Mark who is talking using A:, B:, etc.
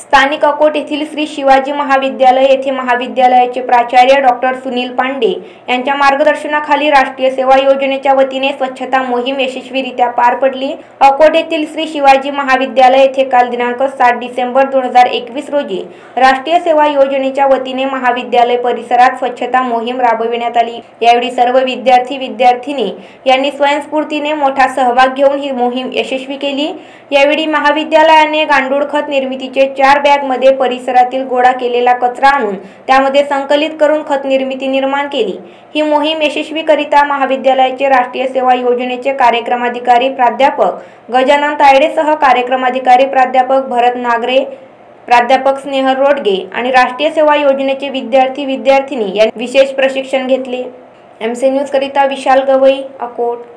A: स्थानिक अकोट येथील श्री शिवाजी महाविद्यालय येथे महाविद्यालयाचे प्राचार्य डॉक्टर सुनील पांडे यांच्या मार्गदर्शनाखाली राष्ट्रीय सेवा योजनेच्या वतीने स्वच्छता मोहीम यशस्वीरित्या पार पडली। अकोट येथील श्री शिवाजी महाविद्यालय येथे काल दिनांक 7 डिसेंबर 2021 रोजी राष्ट्रीय सेवा योजनेच्या वतीने महाविद्यालय परिसरात स्वच्छता मोहीम राबविण्यात आली। यावेळी सर्व विद्यार्थी-विद्यार्थिनी यांनी स्वयंस्फूर्तीने मोठा सहभाग घेऊन ही मोहीम यशस्वी केली। यावेळी महाविद्यालयाने गांडूळ खत निर्मितीचे 4 बॅगमध्ये परिसरातील गोळा केलेला कचरा आणून त्यामध्ये संकलित करून खत निर्मिती निर्माण केली। ही मोहीम यशस्वीकरिता महाविद्यालयाचे राष्ट्रीय सेवा योजनेचे कार्यक्रमाधिकारी प्राध्यापक गजानन तायडेसह कार्यक्रमाधिकारी प्राध्यापक भरत नागरे, प्राध्यापक स्नेहल रोडगे आणि राष्ट्रीय सेवा योजनेचे विद्यार्थी-विद्यार्थिनी यांनी विशेष प्रशिक्षण घेतले। एमसी न्यूज करिता विशाल गवई, अकोट।